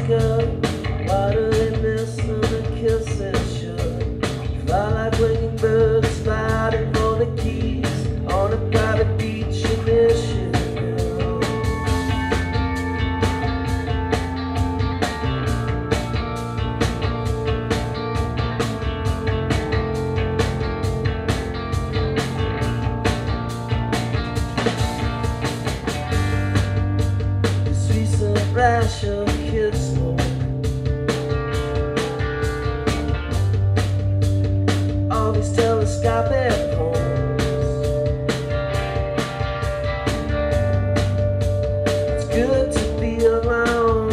up. Why do they miss on the kiss and should? Fly like winging birds, fighting for the keys on a private beach in Michigan. This recent rash of Kidsmoke, all these telescopic homes. It's good to be alone.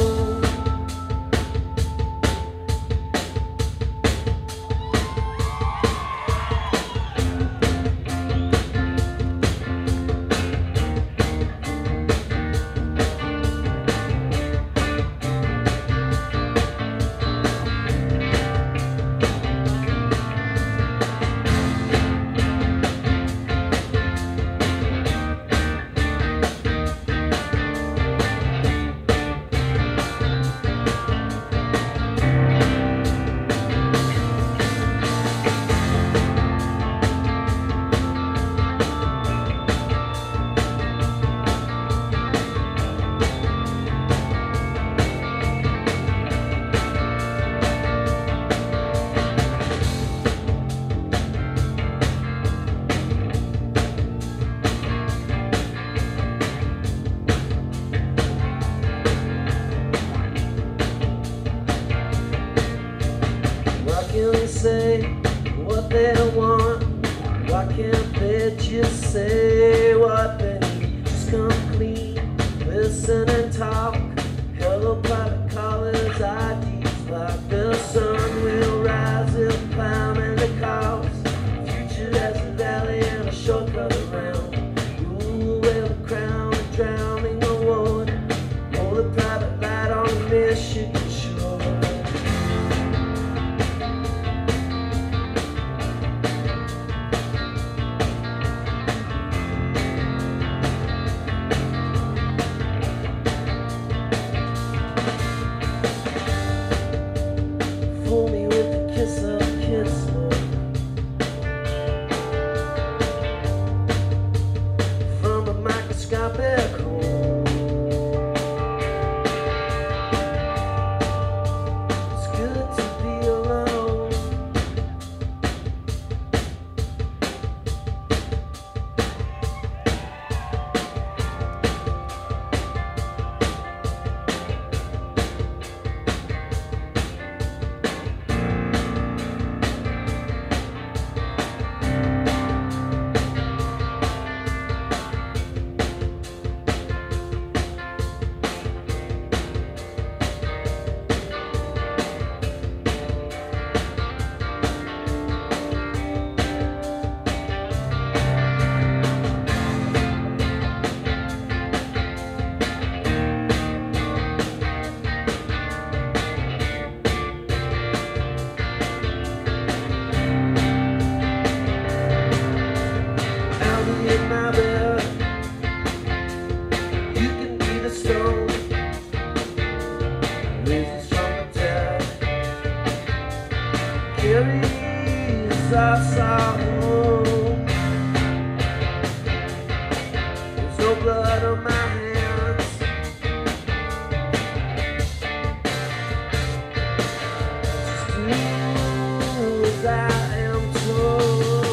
Why can't they say what they want? Why can't they just say what they need? Just come clean, listen and talk. Hello, private callers, IDs like the sun will rise if climbing the cost. Future as a valley and a shortcut around. Ooh, wear the crown of drowning award. Hold a private light on the Michigan shore. Fool me with a kiss of Kidsmoke from a microscopic home. It's good to be alone. I'll be in my bed. You can be the stone. Raises from the dead. Carries us all home. There's no blood on my hands. Just do as I am told.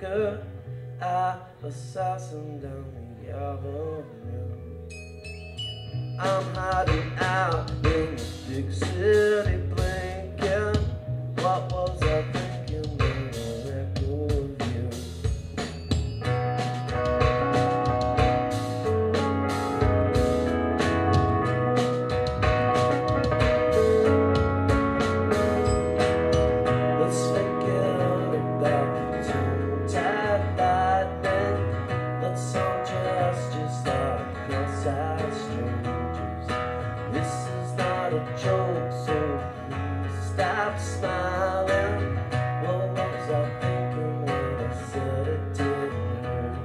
liquor, I assassin down the avenue. I'm hiding out in the big city blinking. What was I thinking when I let go of you? Let's make it all about tongue-tied lightning. Let's all just like outside strangers. This is not a joke, so please stop smiling. What was I thinking when I said it didn't hurt?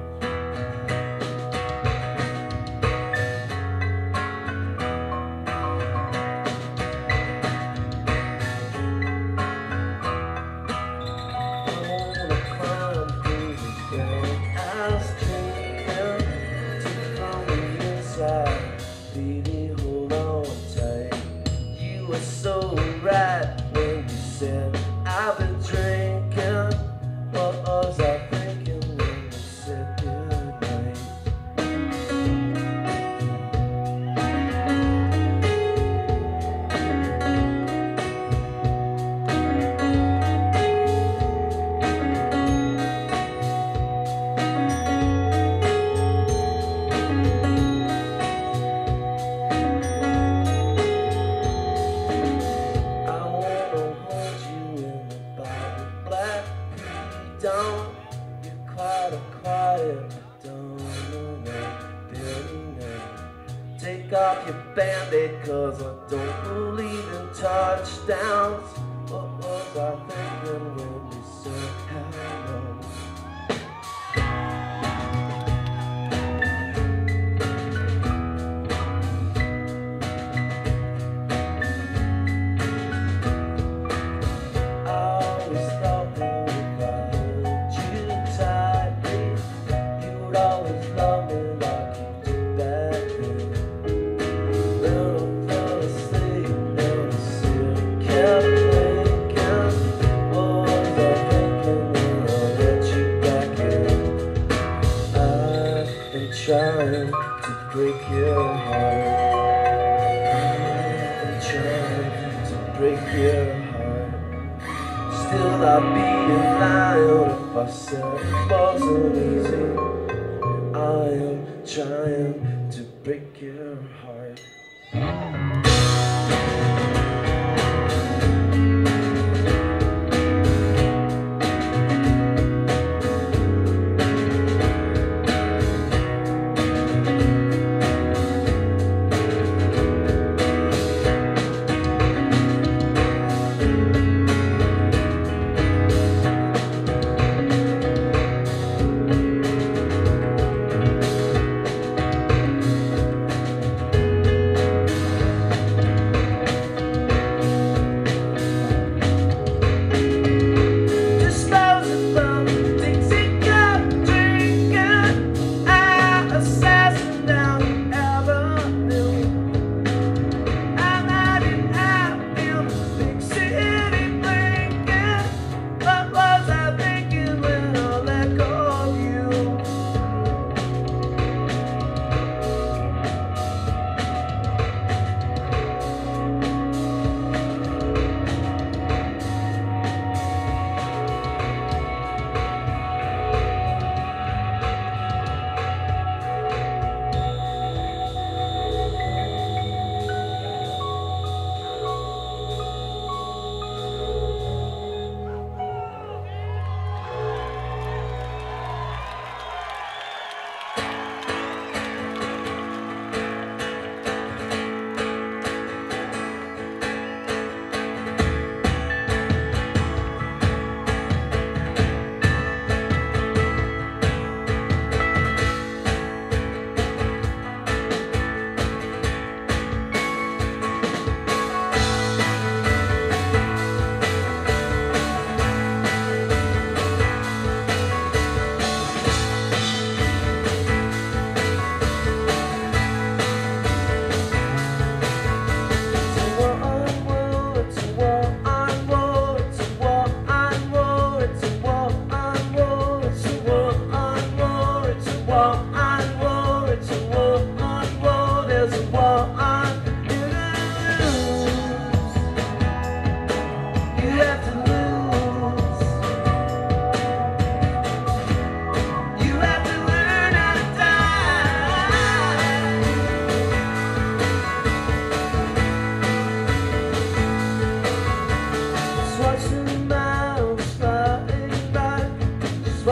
I wanna climb through the ground I was dreaming. Deep from the inside, baby, hold on tight. You were so right when you said I've been drinking. What was I thinking when you said goodnight? I wanna hold you in the bottle black. Don't, you're quite a quiet Madonna, Billy now. Take off your band-aid, cause I don't believe in touchdowns. What was I thinking when you said hello? I always thought that if I held you tightly, you would always love me like you did back then. Then I fell asleep and I still kept thinking. What was I thinking when I let you back in? I've been trying to break your heart. I've been trying to break your heart. Still I'd be a liar if I said it wasn't easy. I am trying to break your heart.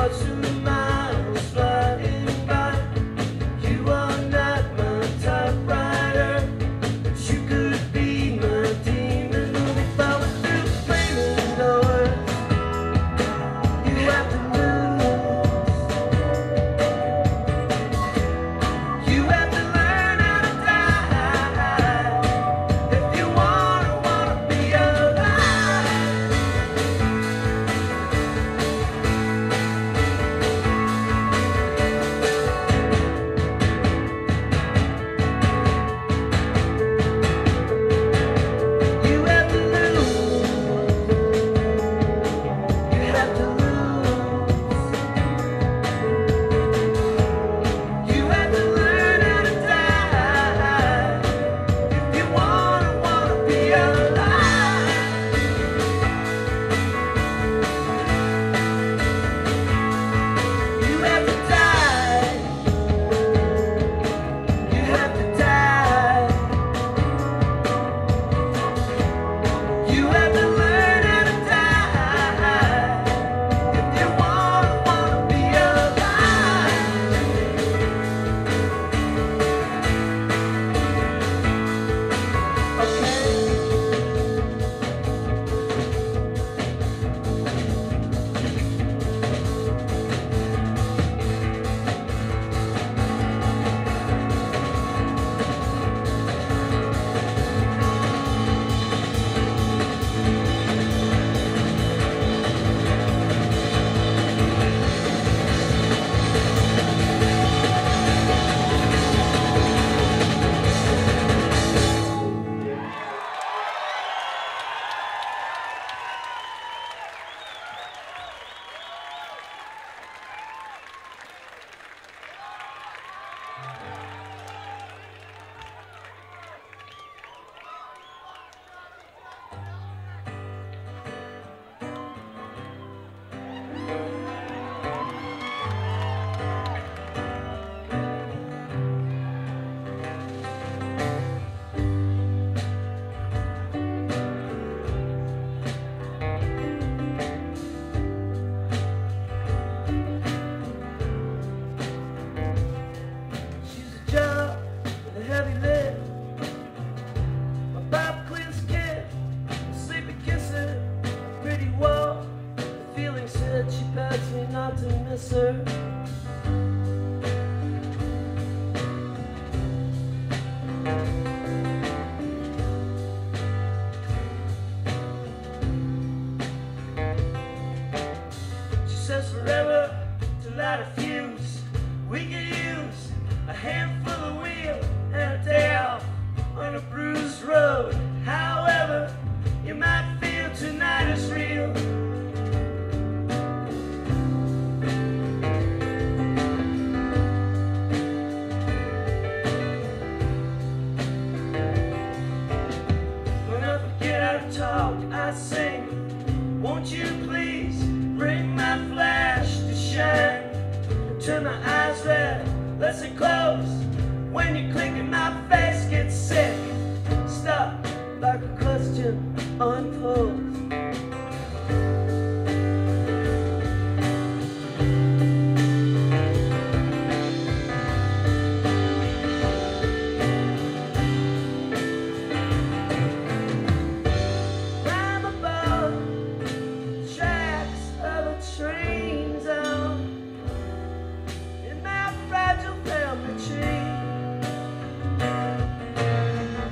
1,000 miles flying by. You are not my typewriter, but you could be my demon. If I were through flaming doors, you have to lose. You have to learn how to die if you wanna be alive. You have to lose. You have to lose. You have to learn how to die if you wanna be alive. You have to die. You have to die. You have to learn how to die if you wanna be alive. Okay. She's a job with a heavy lid, my Bob Clinton's kid, a sleepy kisser, a pretty wall. The feeling said she begs me not to miss her. She says forever to light a fuse. We could use a handful of wheel and a day off on a bruised road. However, you might feel tonight is real. When I forget how to talk, I sing. Won't you please bring my flash to shine? Turn my eyes red, listen close. When you click and my face gets sick, stop like a question unposed. Climb above tracks of a train zone in my fragile family tree.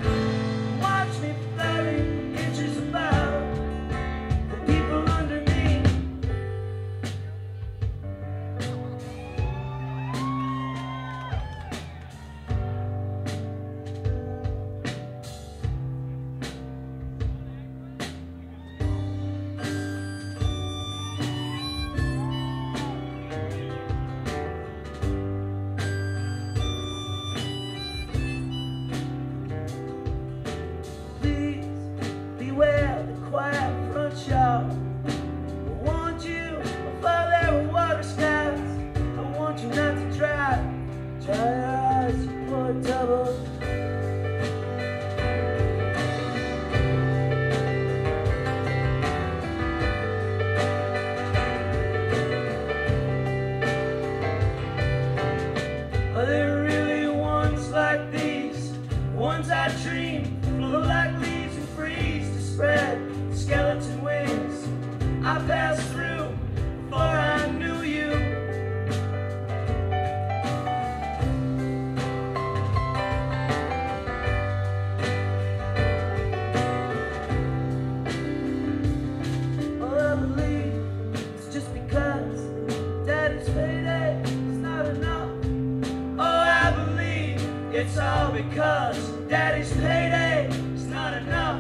It's all because daddy's payday is not enough.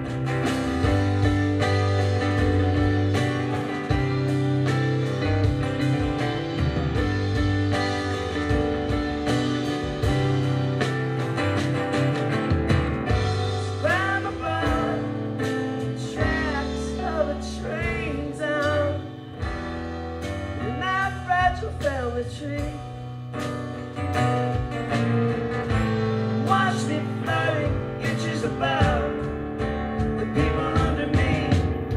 Climb above the tracks of a train down in my fragile family tree. Watch me floating inches above the people under me.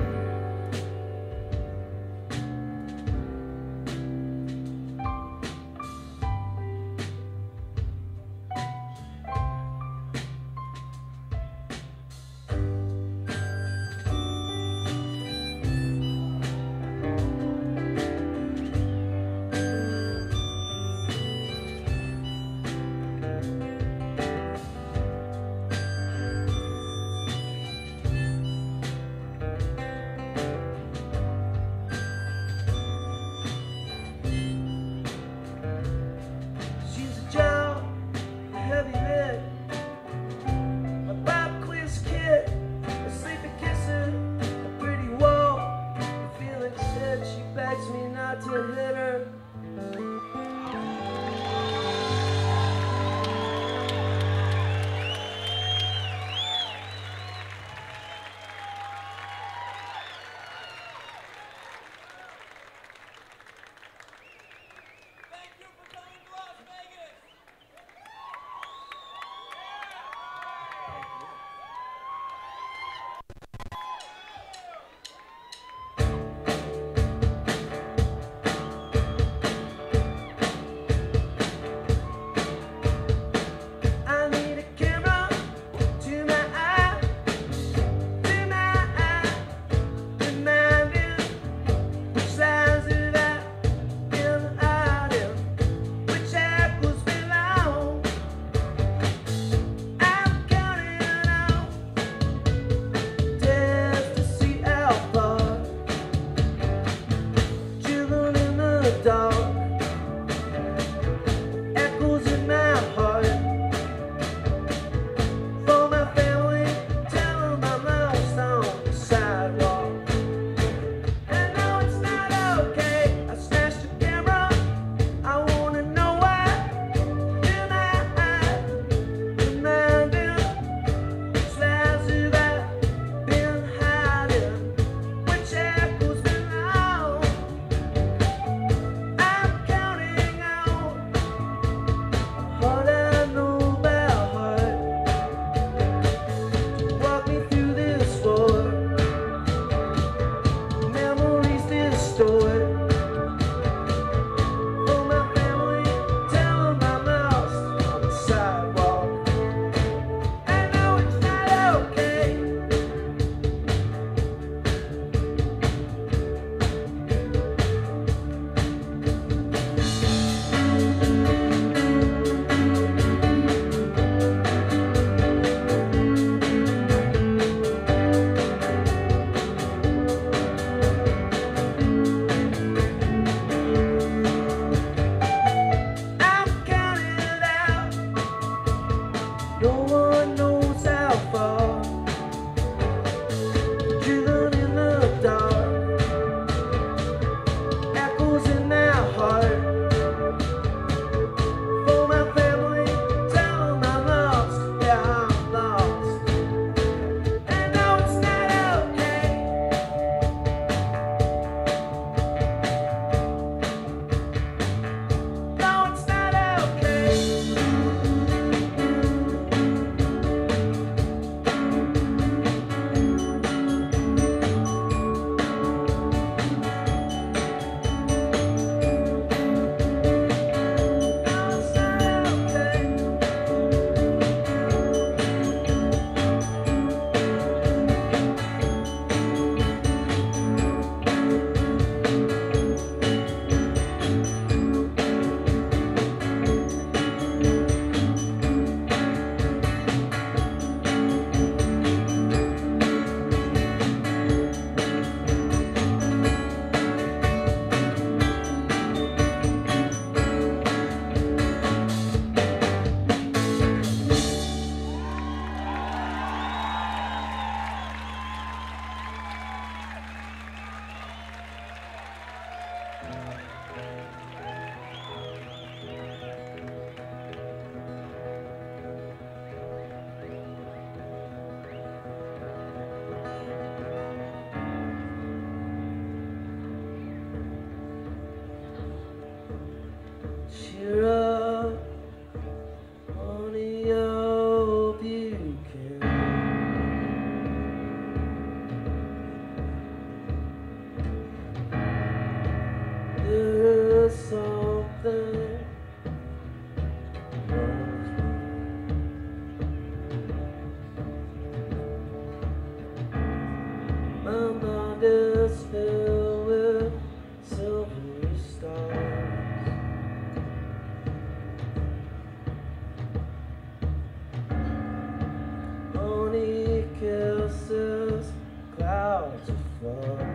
She's a job, a heavy lid, a Bob Quiz kid, a sleepy kisser, a pretty wall, a feeling said she begs me not to hit her. Thank you for coming to Las Vegas. I need a camera to my eye, reminding which sides of that been hiding, which apples belong. I'm counting on just to see how far, children in the dark, echoes in my heart. For my family, tell them I'm lost on the sidewalk. I know it's not okay, I smashed the camera. I wanna know why. Am I reminding which lies have I been hiding, which apples belong. Cheer up, honey, I hope you can. There is something wrong with me. My mind is filled with silver stars. Honey kisses, clouds of fun.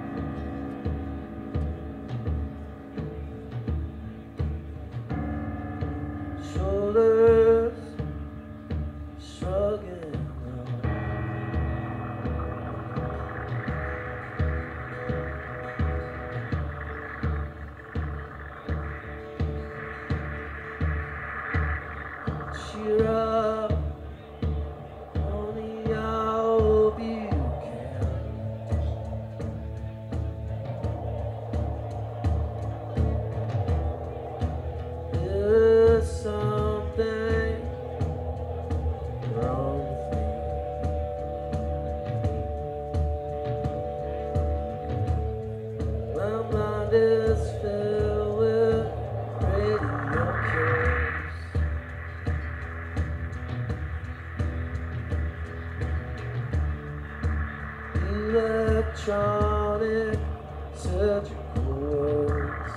Shoulders shrugging off. Cheer up, honey, I hope you can. There's something wrong with me. My mind is filled with radio cares. Electronic surgical words.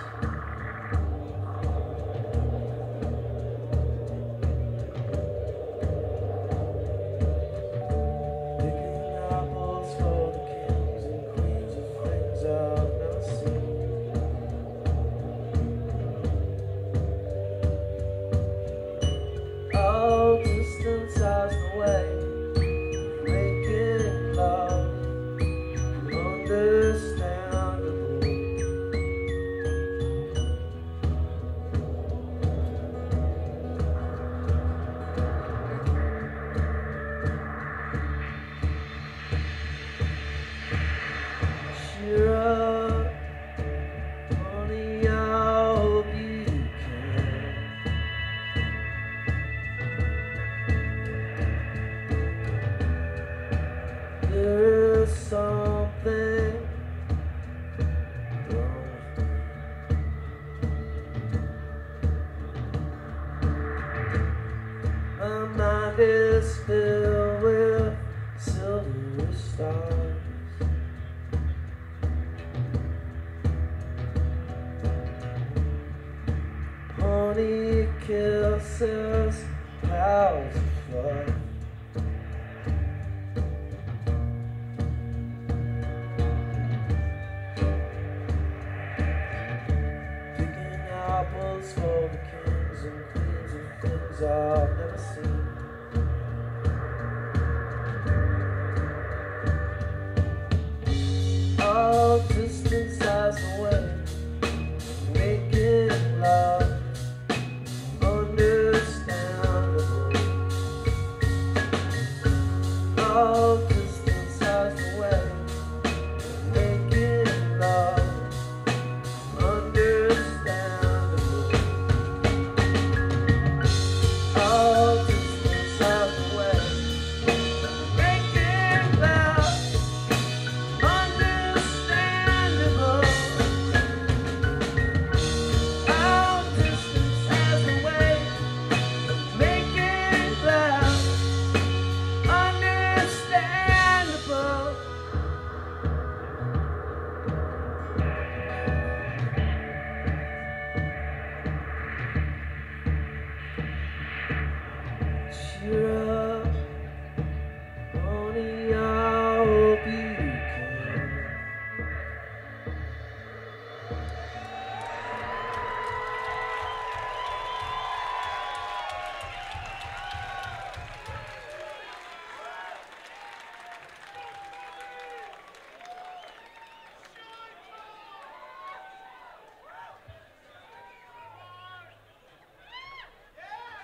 Picking apples for the kings and queens of things I've never seen. All distance has no way of making love understandable. Cheer up, honey, I hope you can. There is something wrong with me. My mind is filled with silver stars. Honey kisses, clouds of fluff. Picking apples for the kings and queens of things I've never seen. All distance has no way of making love understandable. All distance has no way of making love understandable. All distance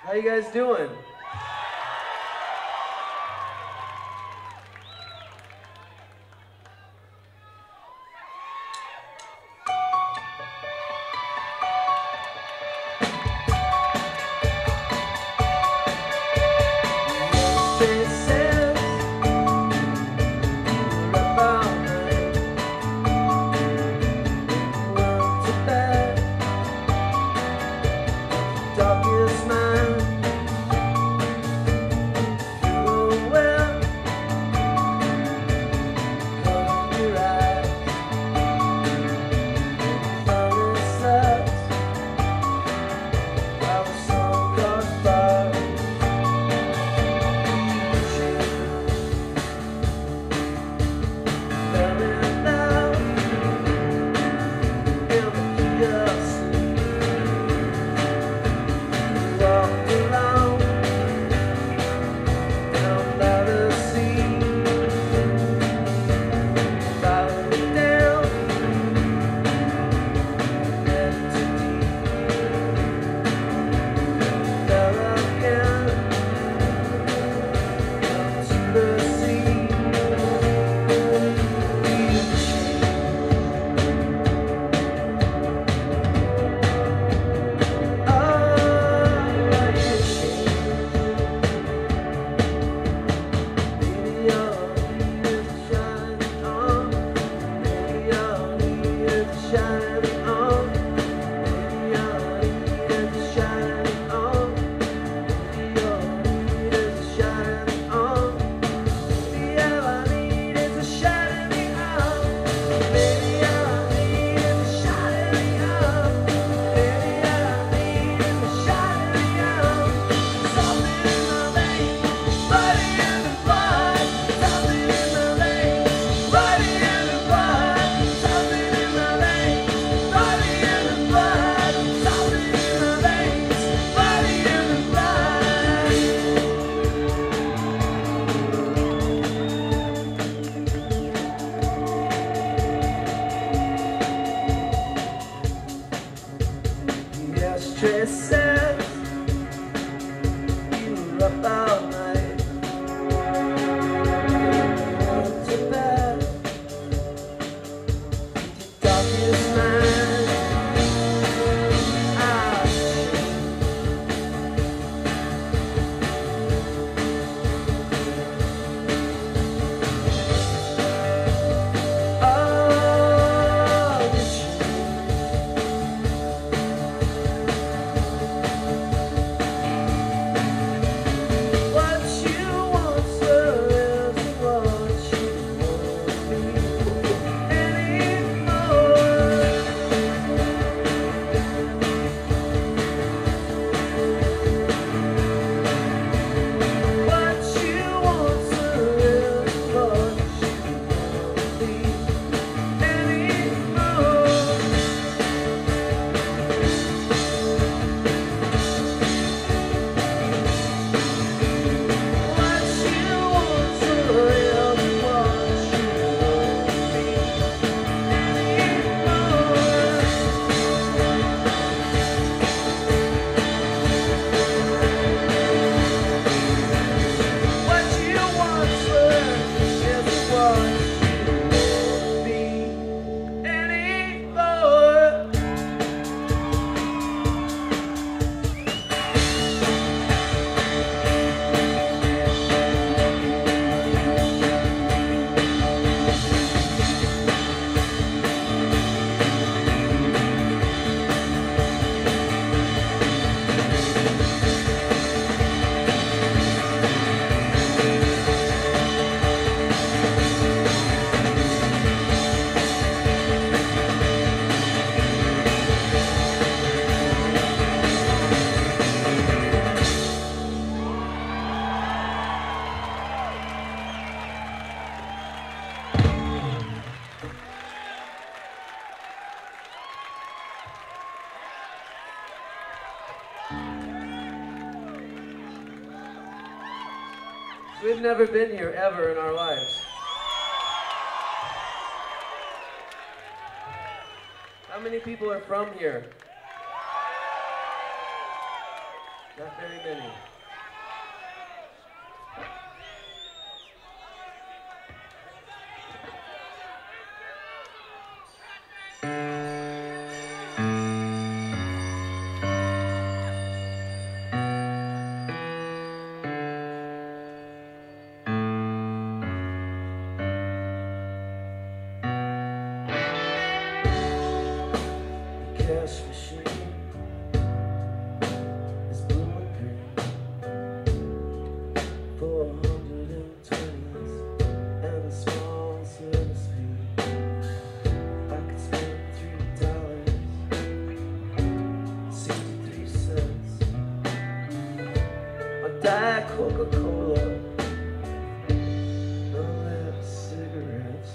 How you guys doing? We've never been here ever in our lives. How many people are from here? Not very many. Cash machine is blue and green, 420s and a small service fee. I could spend $3.63 on Diet Coca-Cola, no less cigarettes.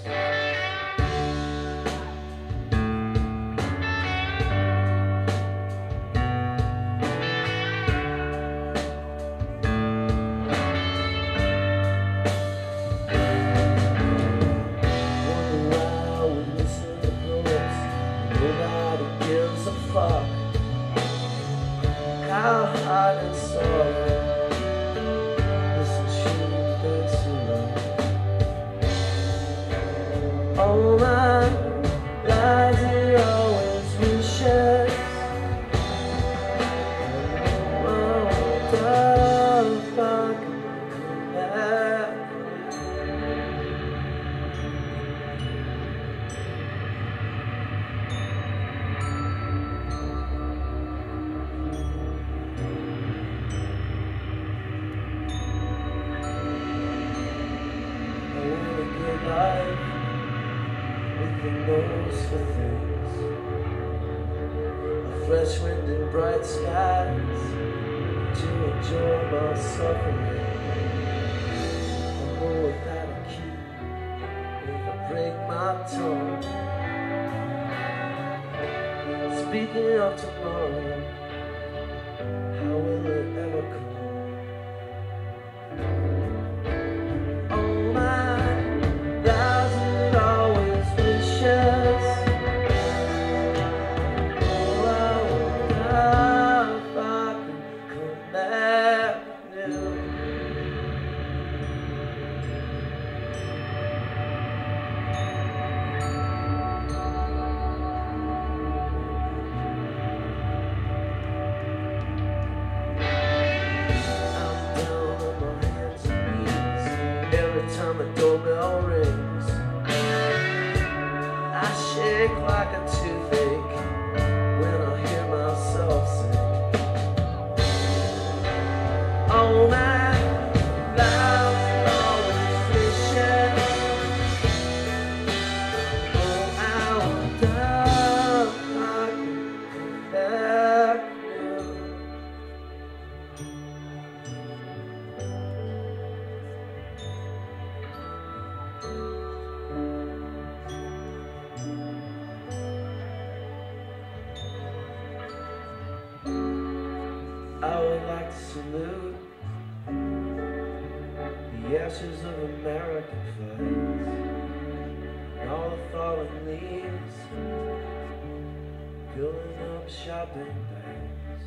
Fuck how hard and soft this machine makes you love. All my lies are always wishes. Oh, darling, fuck, come back. Life with a nose for things, a fresh wind and bright skies to enjoy my suffering. I'll go without a key if I break my tongue. Speaking of tomorrow, how will it ever come? Time a doorbell rings, I shake like a toothache when I hear myself sing. Oh my love's always fishing. Oh, I'll die like I would like to salute the ashes of American flags and all the fallen leaves filling up shopping bags.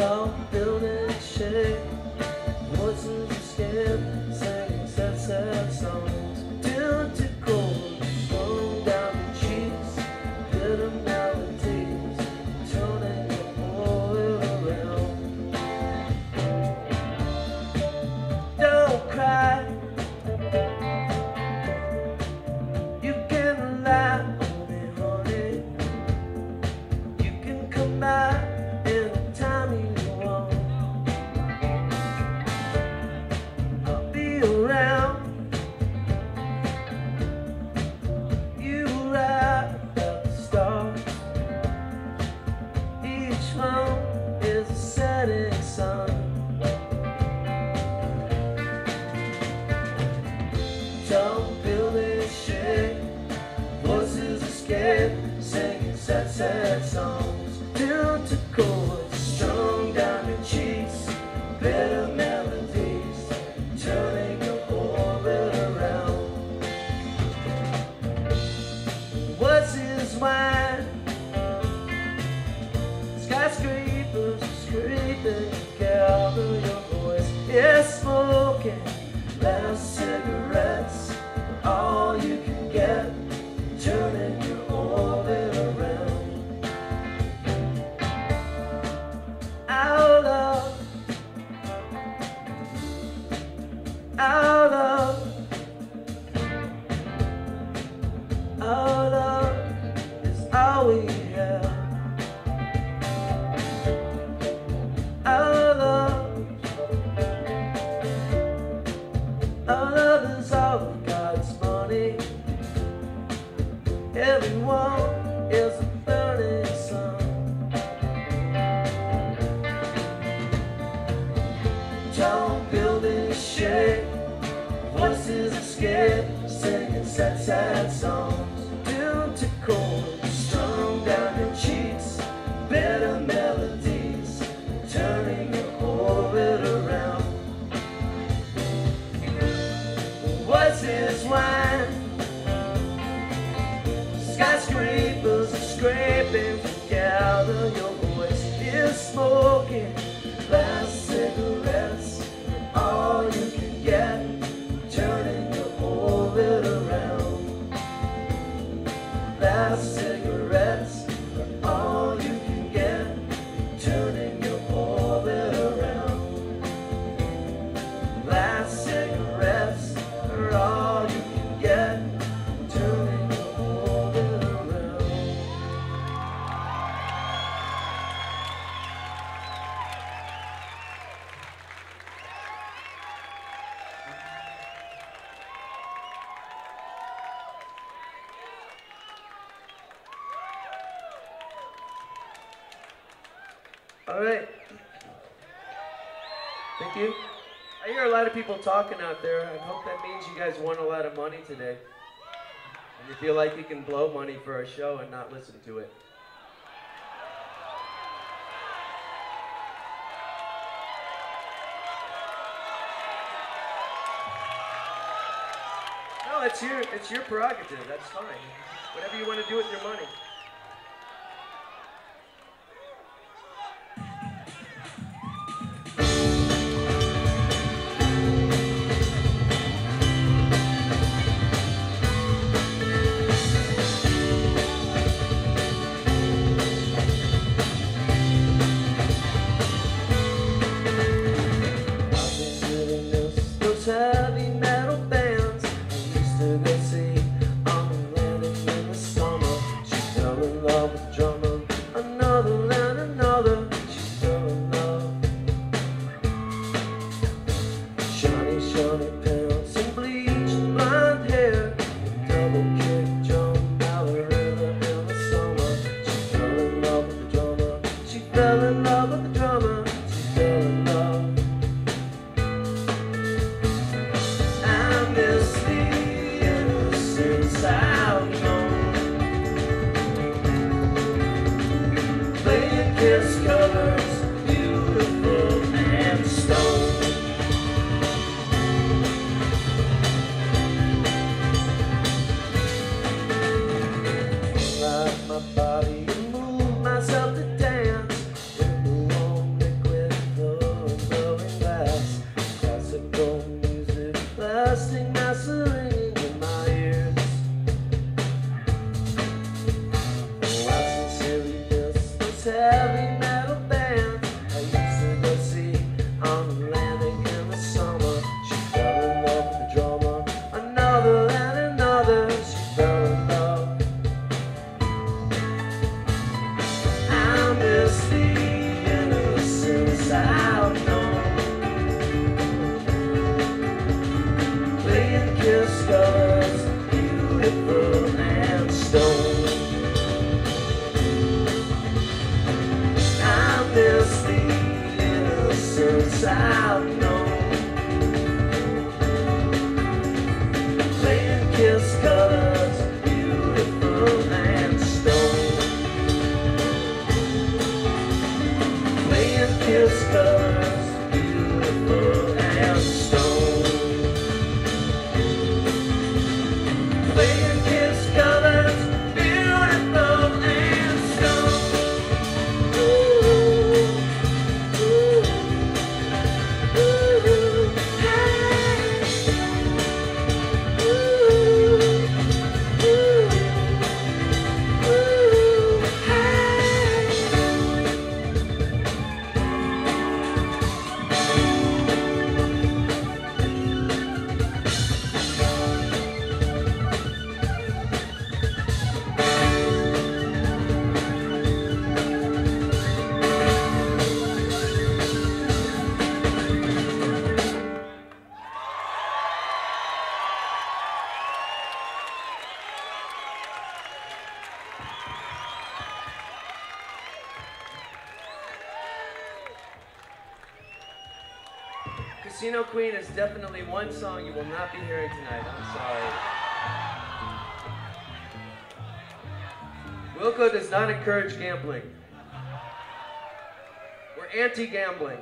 Tall buildings shake, voices escape, singing sad, sad songs. Tuned to chords, flowing down the cheeks, bitter melodies, turning the whole around. Don't cry, you can rely on me, honey. You can come back anytime you want. I'll be around. You write about the stars. Each one is a setting sun. Tall buildings shake, voices escape, singing sad, sad songs. Tuned to chords, strung down your cheeks, bitter melodies, turning your orbit around. What's his wine? Skyscrapers scraping, gather your voice. It's smoking, last cigarettes, all you can get, turning your orbit around. Out of, out of, out of is all we have. Out of is all of God's money. Everyone is a burning sun. Tall buildings shake, voices escape, singing sad, sad songs. Tuned to chords, strung down your cheeks, bitter melodies, turning your orbit around. What's his wine? Skyscrapers are scraping, gather your voice. Is smoking, last cigarettes, all you can get, turning your orbit around. Last cigarettes, all you can get, turning your orbit around. Last cigarettes are all you can get, turning your orbit around. All right. Thank you. I hear a lot of people talking out there. I hope that means you guys won a lot of money today. And you feel like you can blow money for our show and not listen to it. No, it's your prerogative. That's fine. Whatever you want to do with your money. Heavy metal bands I used to go see on the landing in the summer. She fell in love with drummer, another and another. She fell in love. Shiny, shiny pants and bleached blonde hair, double kick drum, ballerina in the summer. She fell in love with the drummer. She fell in love with the drummer. She fell in love. I've known. Playing kiss colors, beautiful and stone. Playing kiss colors, beautiful and stone. Playing kiss colors, beautiful and stone. Ooh, ooh, ooh, hey. Ooh, ooh, ooh, hey. Casino Queen is definitely one song you will not be hearing tonight. I'm sorry. Wilco does not encourage gambling. We're anti-gambling.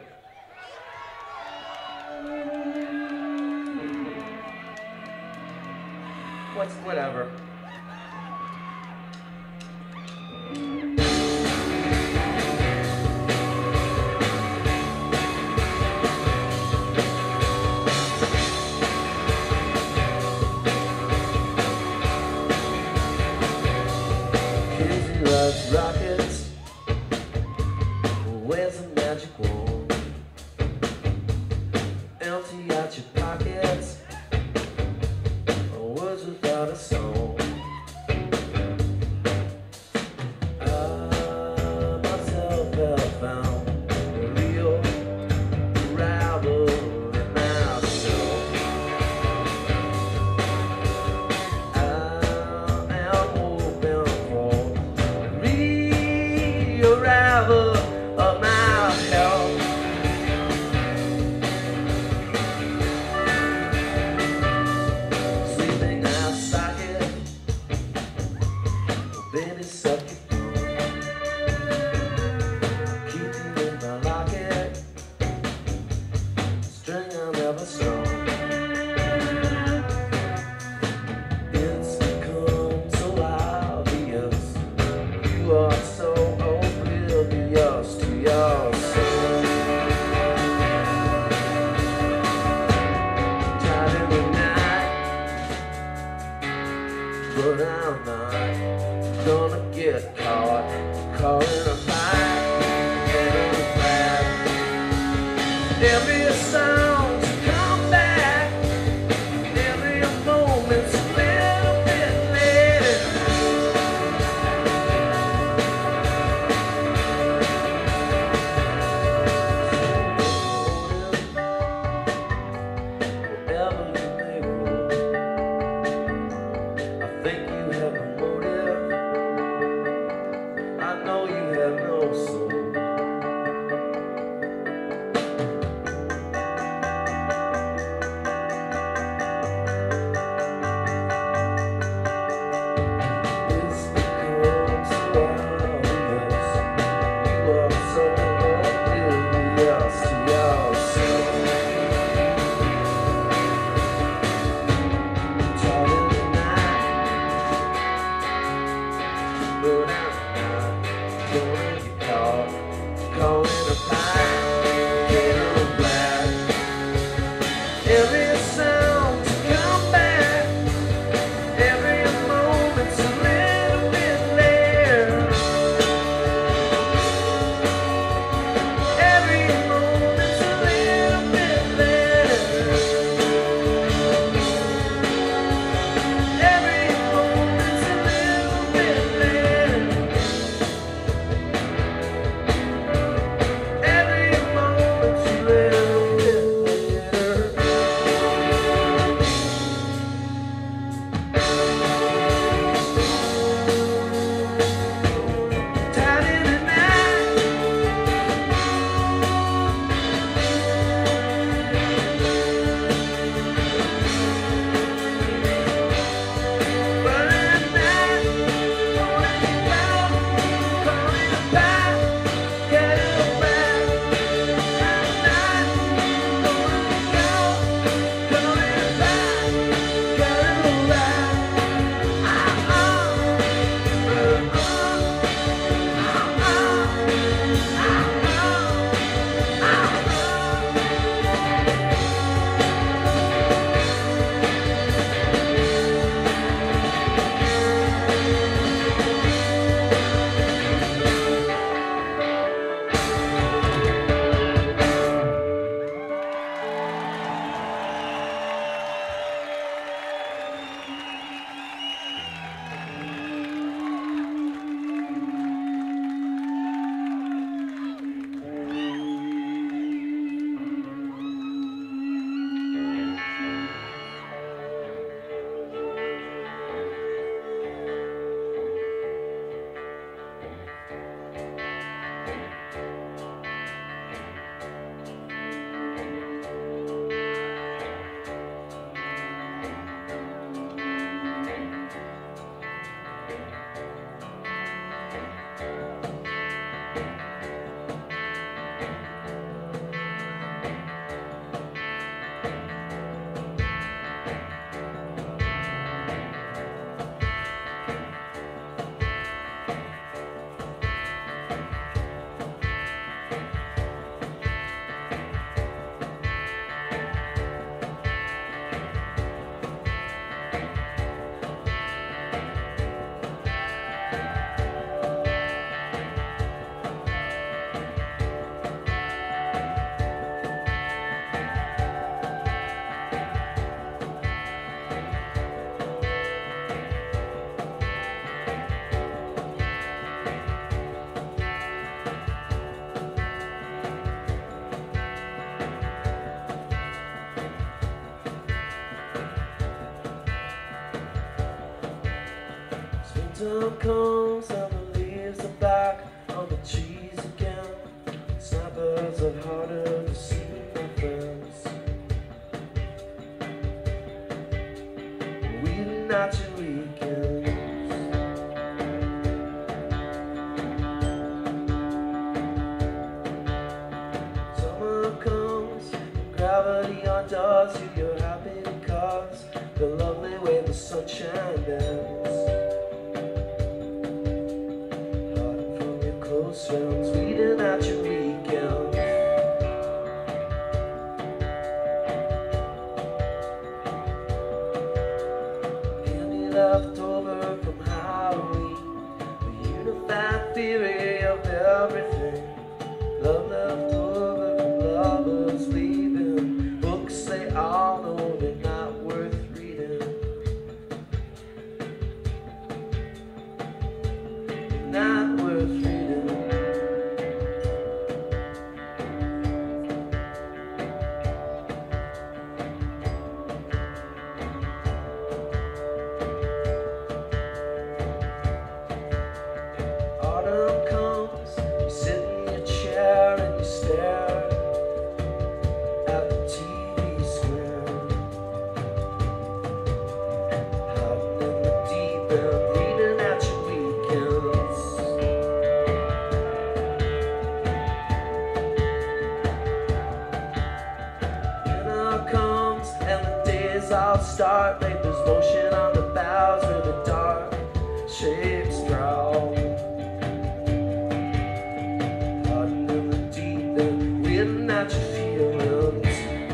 Whatever. Casey loves rockets. Where's the magic wand? Empty out your pockets. Words without a song. I myself have found a real rival in myself. I am hoping for a real rival of my health. Sleeping out socket, baby suck it. Keep you in my locket, string I'll never strong. It's become so obvious, you are so oblivious to your soul. Tired in the night, but I'm not gonna get caught calling a fight in a flat. Every sound come back, every moment's a little bit later. Whatever you may rule, I think you have a motive. I know you have no soul. Autumn comes and the leaves are back on the trees again. Snappers are harder to see my friends. Weeding out your weekends. Summer comes, gravity undoes you. You're happy because the lovely way the sunshine bends. Friends, weeding out your weekends. Candy left over from Halloween, the unified theory of everything. Love left over from lovers leaving, books they all know they're not worth reading. Not worth reading. I'll start, like there's motion on the boughs where the dark shapes draw. Hot in the deep and weeding out your feelings.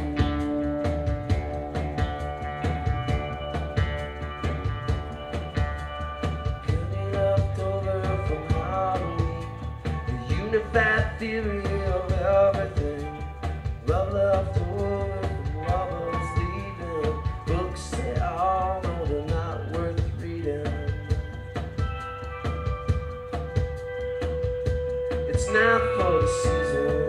Candy left over from Halloween, the unified theory of everything. Love left over from lovers leaving, books they all know they're not worth reading. It's not for the season.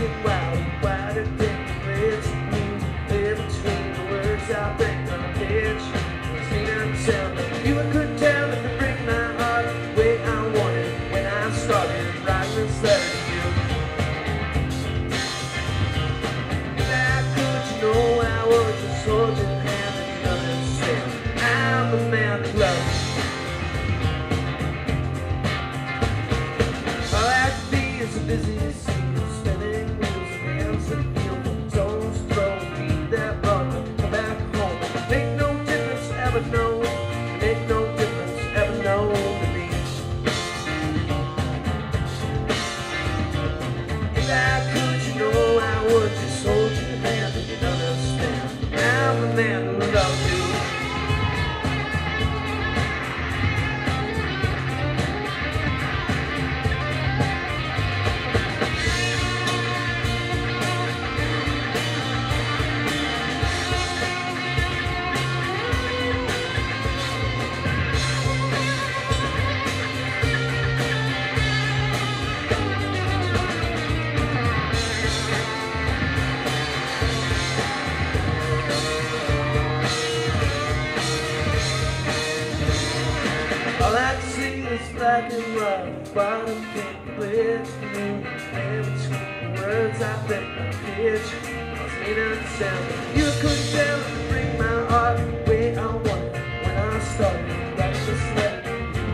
getting wilder, wider, getting rich. Live between the words I think on a pitch. Seen and tell me you could tell that to break my heart the way I wanted when I started writing this letter to you. How could you know I was just holding your hand and you understand? I'm the man that loves you. All I have to be is a busy scene, spinning wheels and hands that feel from toes to throw me that run. Come back home, make no difference ever known, make no difference ever known to me. If I could, you know I would just hold your hand and you'd understand. I'm the man who loves you. All I can see is black and white, bottom pink, clear blue. In between the words I think I pitch, I was in and sound. You couldn't tell to bring my heart the way I wanted when I started writing this letter.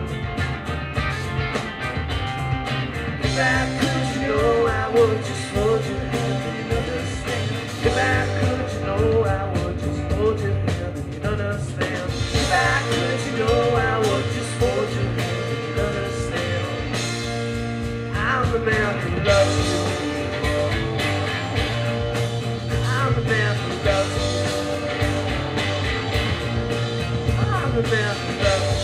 If I could, you know I would just hold your hand and you'd understand. If I could, you know I would just hold your hand and you'd understand. If I could, you know I would just hold your hand and you'd understand. I'm the man who loves you. I'm the man who loves you. I'm the man who loves you.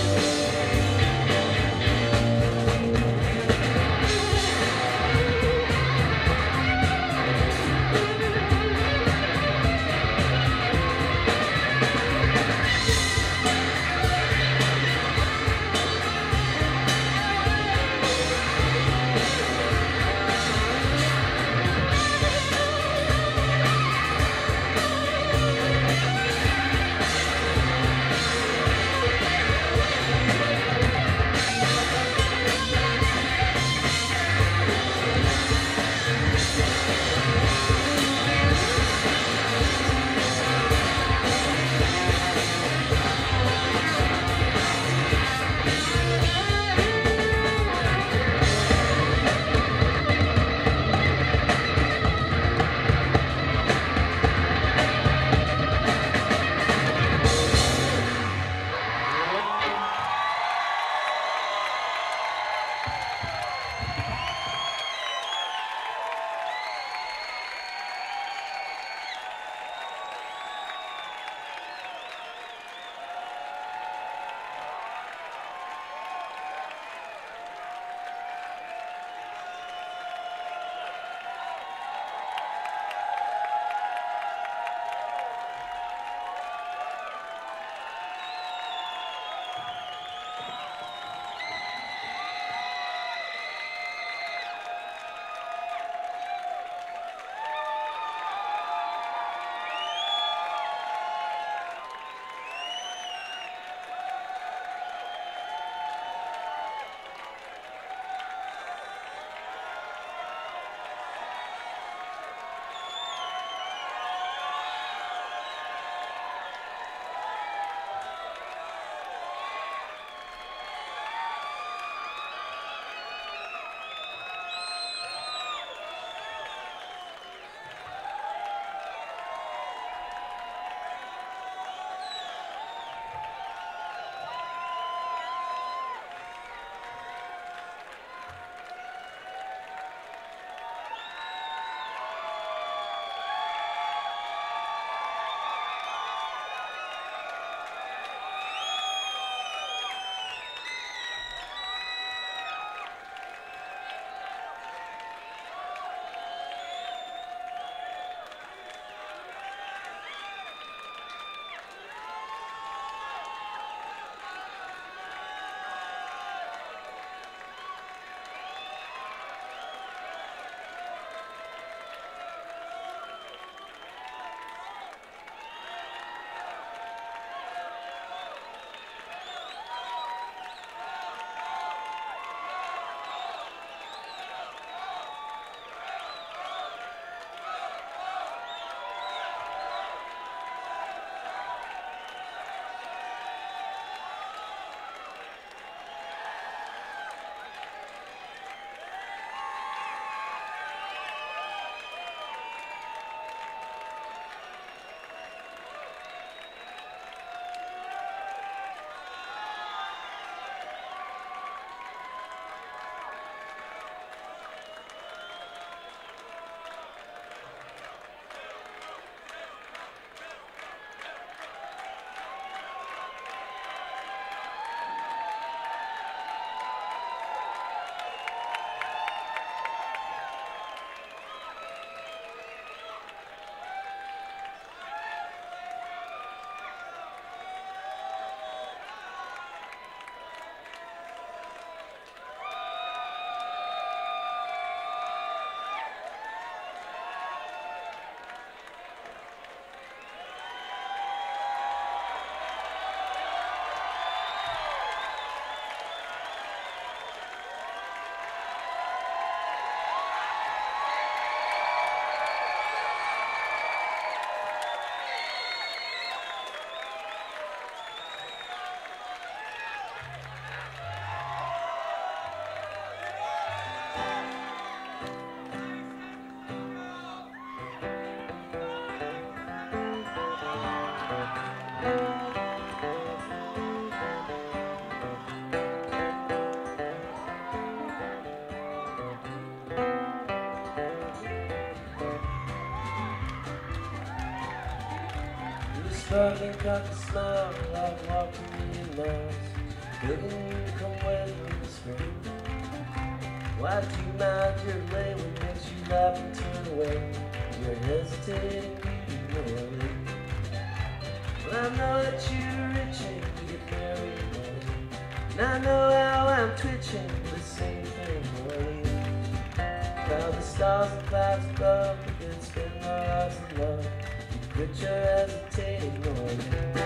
sparkling cocky smile like walking million miles, begging you to come with me this spring. Why do you mind your lane when it makes you laugh and turn away? You're hesitating, you know it. Well, I know that you're itching to get married, Marlene. And I know how I'm twitching for the same thing, Marlene. About the stars and clouds above, we could spend our lives in love. You quit your hesitating, Marlene.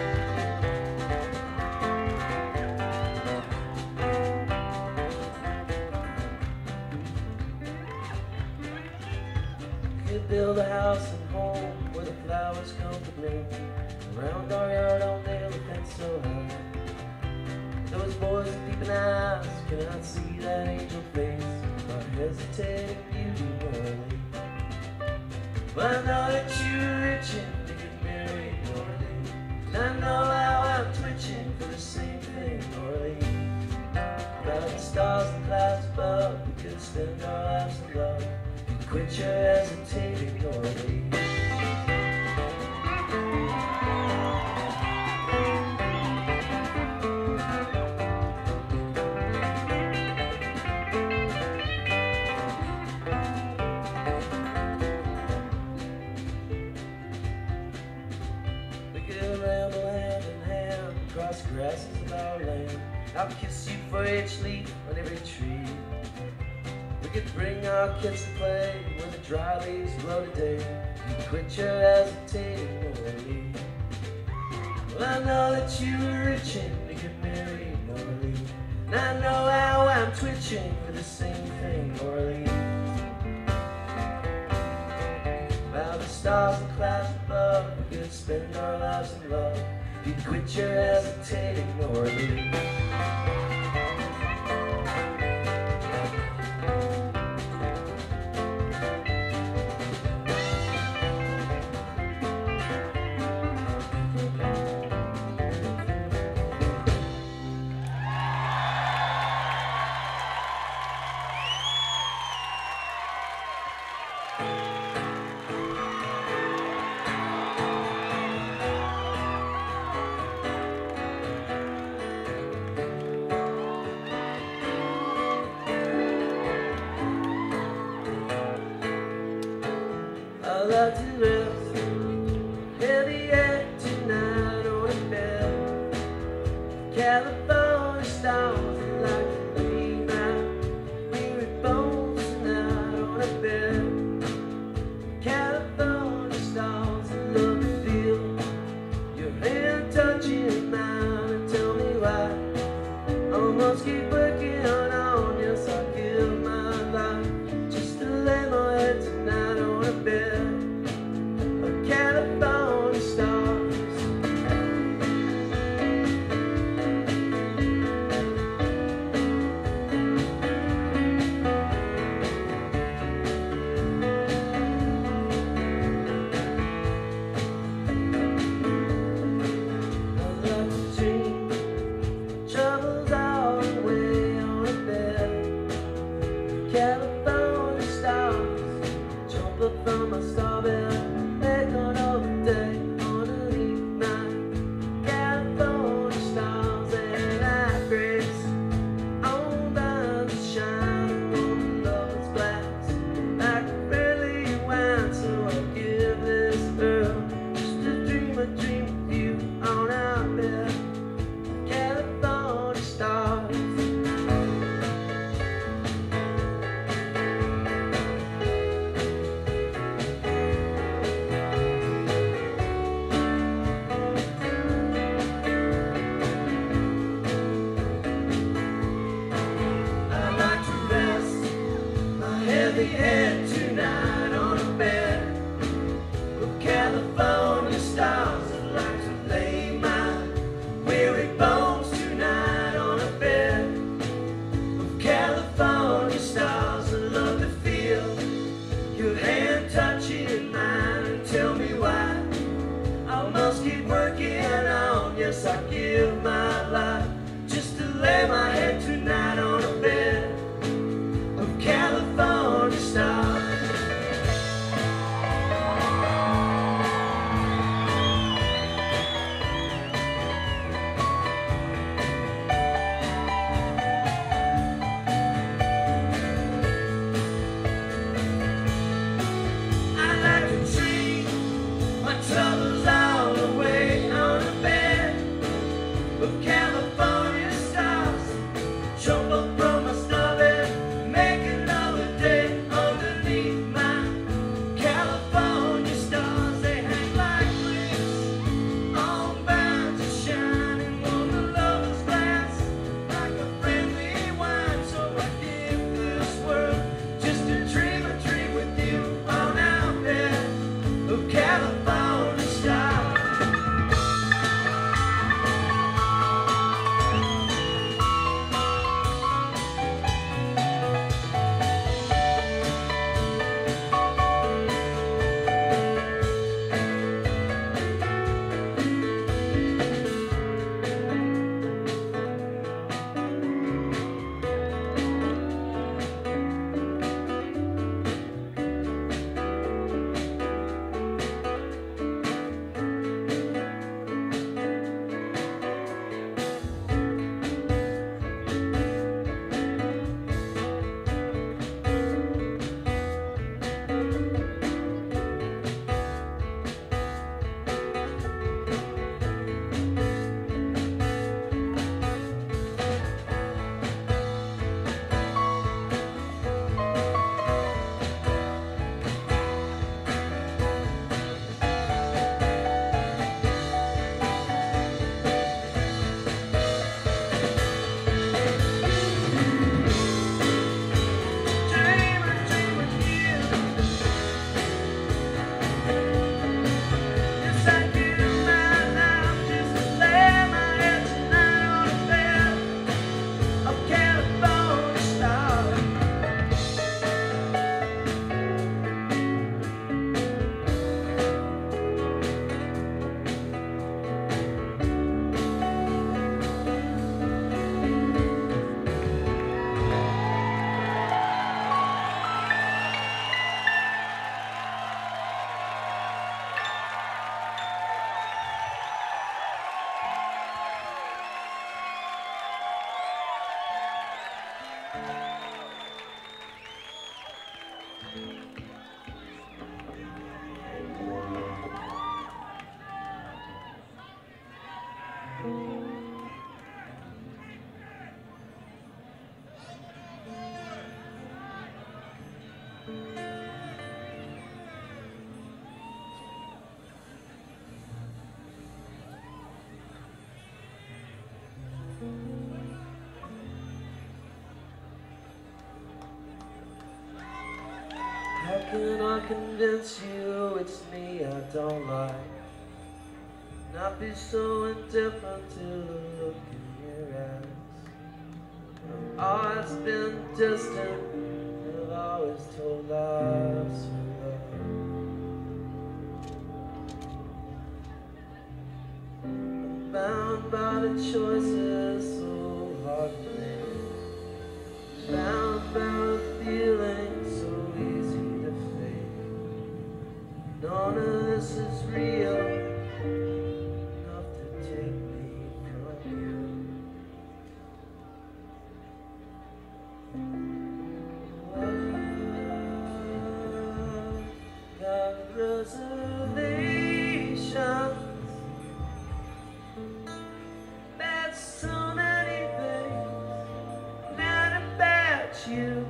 Build a house and home where the flowers come to bloom. Around our yard all nail the fence so high. Those boys with deep eyes cannot see that angel face, our hesitating beauty, Marley. But I know that you're itching to get married, Marley. And I know how I'm twitching for the same thing, Marley. About the stars and clouds above, we could spend our lives in love. Quit your hesitating, Marley. We could ramble hand in hand across the grasses of our land. I'll kiss you for each leaf on every tree. We could bring our kids to play where the dry leaves blow today. You quit your hesitating, Marley. Well, I know that you're itching to get married, Marley. And I know how I'm twitching for the same thing, Marley. About the stars and clouds above, we could spend our lives in love. You quit your hesitating, Marley. I love to rest, heavy head tonight on a bed. California stars like to leave my weary bones tonight on a bed. California stars, I love to feel your hand touching mine and tell me why. Almost keep working on, yes, I'll give my life just to lay my head tonight on a bed. California stars. I love to dream, troubles all the way on a bed. California stars, jump up from my star bed. I'll convince you it's me I don't like. Not be so indifferent to the look in your eyes. I've always been distant, I've always told lies for love. I'm bound by the choices so hard to make, bound by the feelings so easy to fake. None of this is real enough to take me from you. I've got reservations. That's so many things not about you.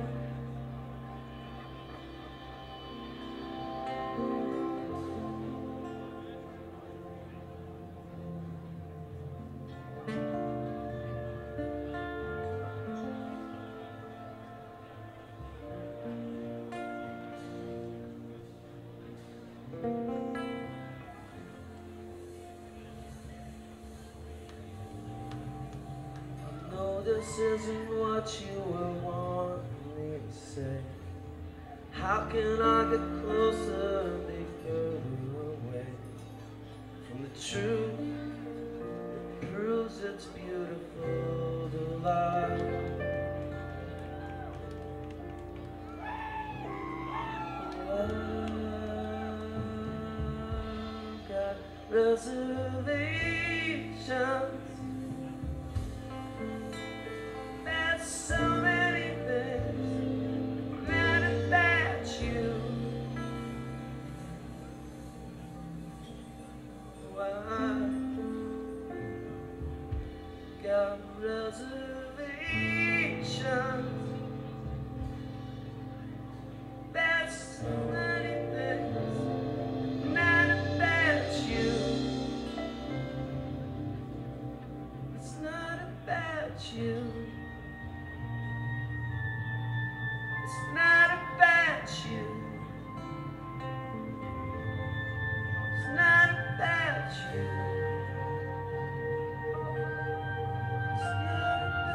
This isn't what you would want me to say. How can I get closer and be further away from the truth that proves it's beautiful to lie? I've got reservations. So many things not about you. I've got reservations. That's so many things not about you. It's not about you. It's not about you. It's not about you. It's not about you.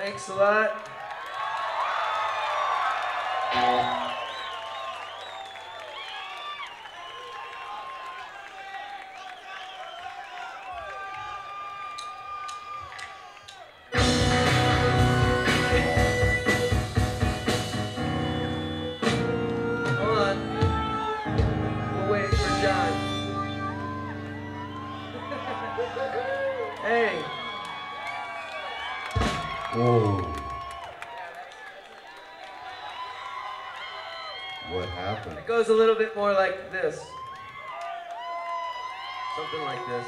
Thanks a lot. Hold on. We're waiting for John. Hey. Whoa. What happened? It goes a little bit more like this. Something like this.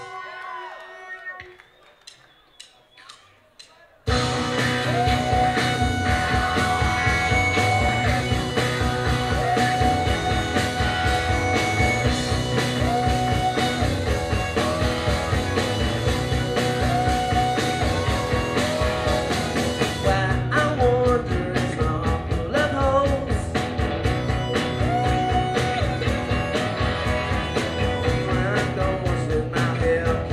Yeah.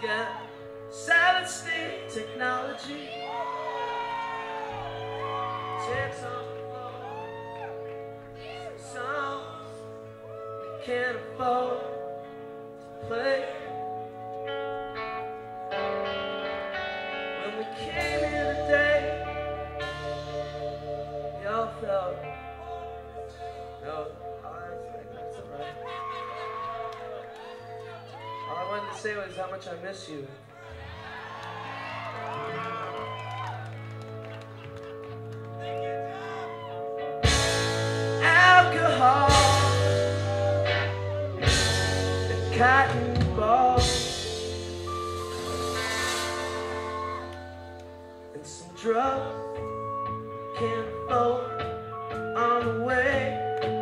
got solid state technology. Takes on the floor. Some songs we can't afford to play. When we came here today, we all felt, no, that's alright. All I wanted to say was how much I miss you. Alcohol and cotton balls and some drugs can't afford on the way.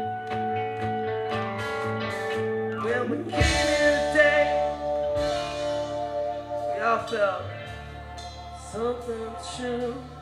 When we came here today, we all felt something true.